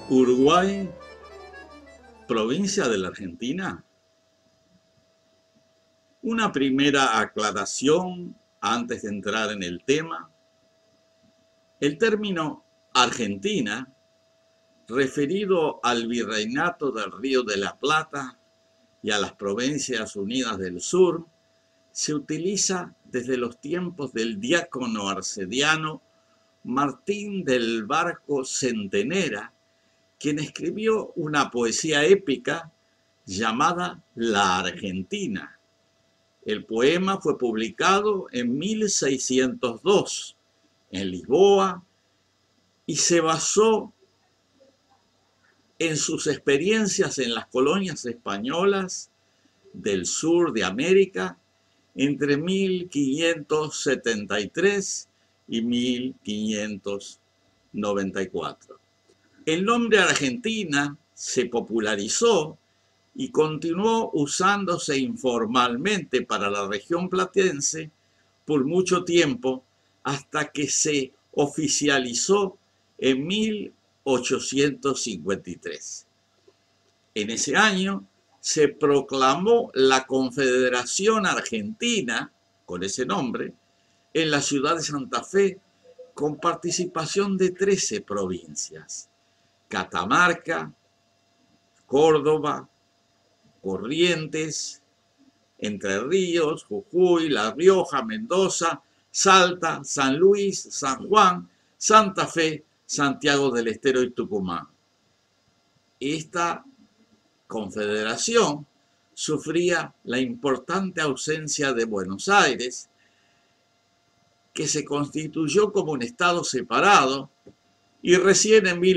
Uruguay, provincia de la Argentina. Una primera aclaración antes de entrar en el tema. El término Argentina, referido al virreinato del Río de la Plata y a las Provincias Unidas del Sur, se utiliza desde los tiempos del diácono arcediano Martín del Barco Centenera, quien escribió una poesía épica llamada La Argentina. El poema fue publicado en 1602 en Lisboa y se basó en sus experiencias en las colonias españolas del sur de América entre 1573 y 1594. El nombre Argentina se popularizó y continuó usándose informalmente para la región platense por mucho tiempo hasta que se oficializó en 1853. En ese año se proclamó la Confederación Argentina, con ese nombre, en la ciudad de Santa Fe, con participación de 13 provincias: Catamarca, Córdoba, Corrientes, Entre Ríos, Jujuy, La Rioja, Mendoza, Salta, San Luis, San Juan, Santa Fe, Santiago del Estero y Tucumán. Esta confederación sufría la importante ausencia de Buenos Aires, que se constituyó como un estado separado y recién en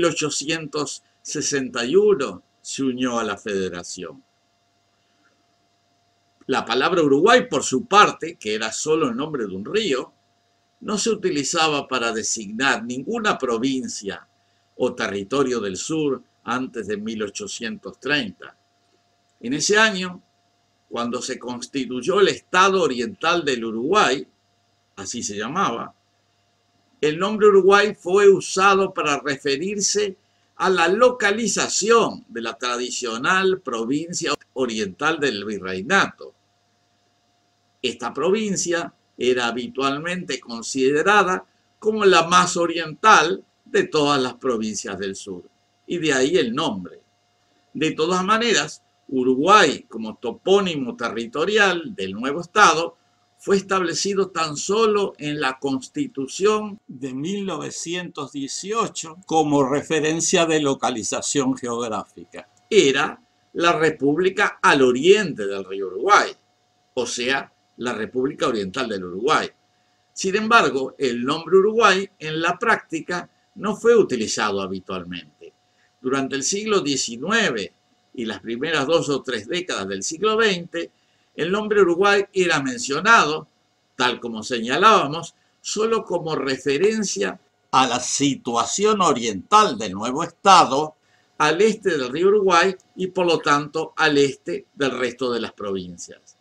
1861 se unió a la federación. La palabra Uruguay, por su parte, que era solo el nombre de un río, no se utilizaba para designar ninguna provincia o territorio del sur antes de 1830. En ese año, cuando se constituyó el Estado Oriental del Uruguay, así se llamaba, el nombre Uruguay fue usado para referirse a la localización de la tradicional provincia oriental del virreinato. Esta provincia era habitualmente considerada como la más oriental de todas las provincias del sur, y de ahí el nombre. De todas maneras, Uruguay, como topónimo territorial del nuevo estado, fue establecido tan solo en la Constitución de 1918 como referencia de localización geográfica. Era la República al oriente del río Uruguay, o sea, la República Oriental del Uruguay. Sin embargo, el nombre Uruguay en la práctica no fue utilizado habitualmente. Durante el siglo XIX y las primeras 2 o 3 décadas del siglo XX, el nombre Uruguay era mencionado, tal como señalábamos, solo como referencia a la situación oriental del nuevo estado, al este del río Uruguay y por lo tanto al este del resto de las provincias.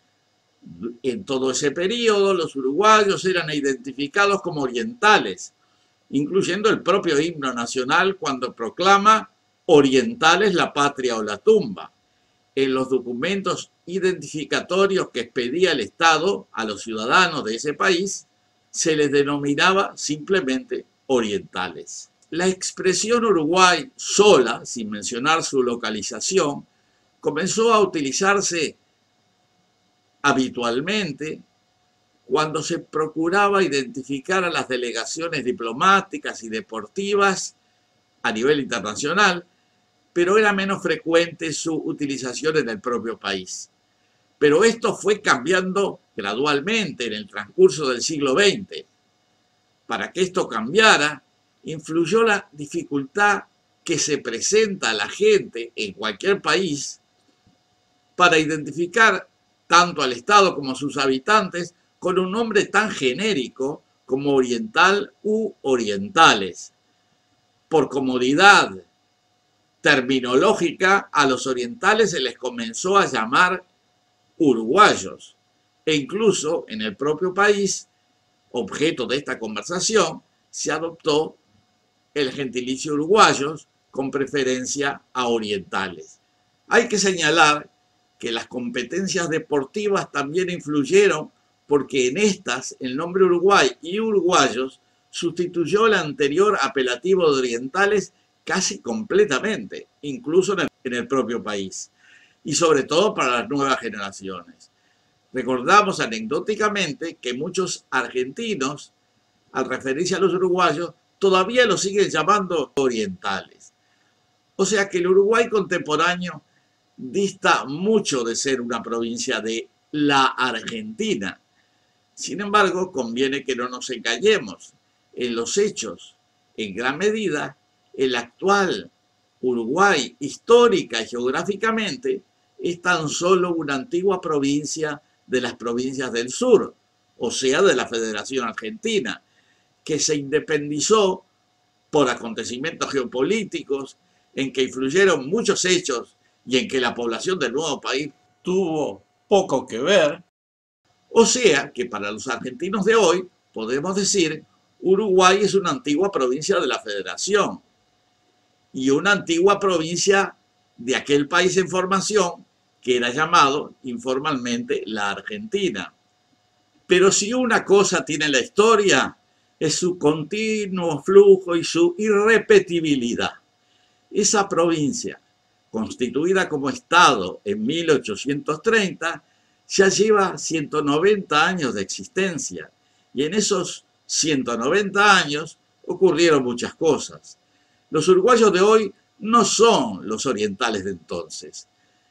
En todo ese periodo, los uruguayos eran identificados como orientales, incluyendo el propio himno nacional cuando proclama "Orientales la patria o la tumba". En los documentos identificatorios que expedía el Estado a los ciudadanos de ese país, se les denominaba simplemente orientales. La expresión Uruguay sola, sin mencionar su localización, comenzó a utilizarse habitualmente cuando se procuraba identificar a las delegaciones diplomáticas y deportivas a nivel internacional, pero era menos frecuente su utilización en el propio país. Pero esto fue cambiando gradualmente en el transcurso del siglo XX. Para que esto cambiara, influyó la dificultad que se presenta a la gente en cualquier país para identificar tanto al Estado como a sus habitantes con un nombre tan genérico como oriental u orientales. Por comodidad terminológica, a los orientales se les comenzó a llamar uruguayos, e incluso en el propio país, objeto de esta conversación, se adoptó el gentilicio uruguayos con preferencia a orientales. Hay que señalar que las competencias deportivas también influyeron porque en estas el nombre Uruguay y uruguayos sustituyó el anterior apelativo de orientales casi completamente, incluso en el propio país, y sobre todo para las nuevas generaciones. Recordamos anecdóticamente que muchos argentinos, al referirse a los uruguayos, todavía los siguen llamando orientales. O sea que el Uruguay contemporáneo dista mucho de ser una provincia de la Argentina. Sin embargo, conviene que no nos engañemos. En los hechos, en gran medida, el actual Uruguay, histórica y geográficamente, es tan solo una antigua provincia de las provincias del sur, o sea, de la Federación Argentina, que se independizó por acontecimientos geopolíticos en que influyeron muchos hechos y en que la población del nuevo país tuvo poco que ver. O sea que para los argentinos de hoy podemos decir Uruguay es una antigua provincia de la Federación y una antigua provincia de aquel país en formación que era llamado informalmente la Argentina. Pero si una cosa tiene la historia es su continuo flujo y su irrepetibilidad. Esa provincia, constituida como Estado en 1830, ya lleva 190 años de existencia y en esos 190 años ocurrieron muchas cosas. Los uruguayos de hoy no son los orientales de entonces.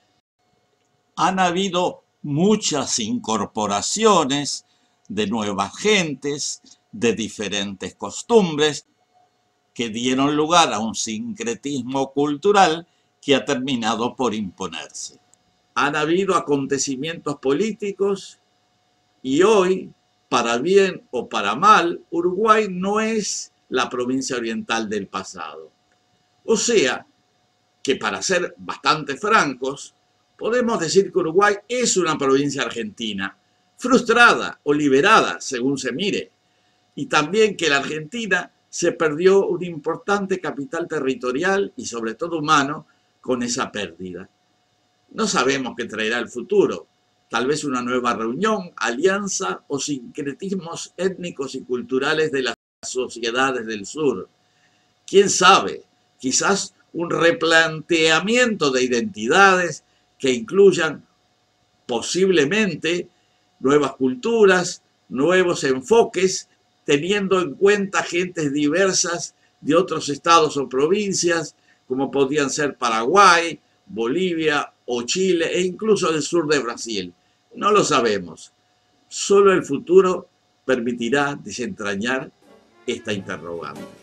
Han habido muchas incorporaciones de nuevas gentes, de diferentes costumbres, que dieron lugar a un sincretismo cultural que ha terminado por imponerse. Han habido acontecimientos políticos y hoy, para bien o para mal, Uruguay no es la provincia oriental del pasado. O sea, que para ser bastante francos, podemos decir que Uruguay es una provincia argentina, frustrada o liberada, según se mire, y también que la Argentina se perdió un importante capital territorial y sobre todo humano con esa pérdida. No sabemos qué traerá el futuro, tal vez una nueva reunión, alianza o sincretismos étnicos y culturales de las sociedades del sur. ¿Quién sabe? Quizás un replanteamiento de identidades que incluyan posiblemente nuevas culturas, nuevos enfoques, teniendo en cuenta gentes diversas de otros estados o provincias, como podían ser Paraguay, Bolivia o Chile e incluso del sur de Brasil. No lo sabemos. Solo el futuro permitirá desentrañar esta interrogante.